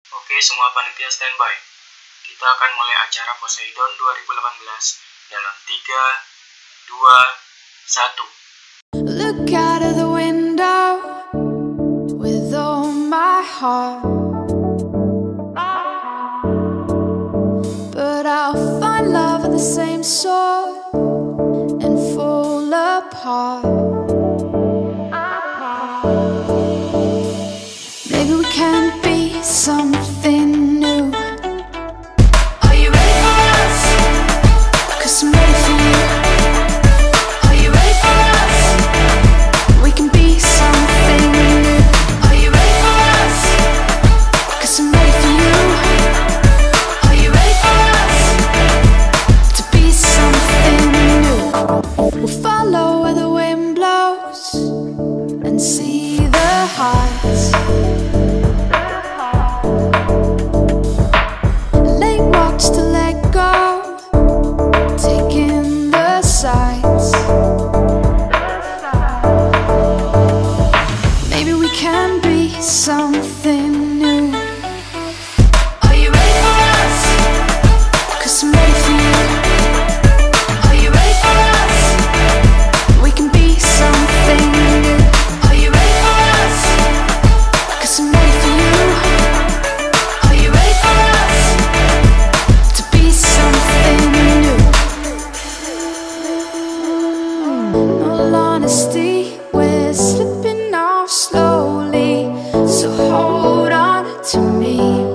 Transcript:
Oke, semua panitia standby. Kita akan mulai acara Poseidon 2018 dalam 3, 2, 1. Look out of the window with all my heart, but I'll find love with the same sword and fall apart. Maybe we can be something new. Are you ready for us? 'Cause I'm ready for you. Are you ready for us? We can be something new. Are you ready for us? 'Cause I'm ready for you. Are you ready for us? To be something new. We'll follow where the wind blows and see the heights. Late walks to let go, taking the sights. Maybe we can be something new. Are you ready for us? 'Cause I'm ready for you. Are you ready for us? We can be something new. Are you ready for us? 'Cause I'm ready for you. Are you ready for us? To be something new. All honesty, we're slipping off slowly, so hold on to me.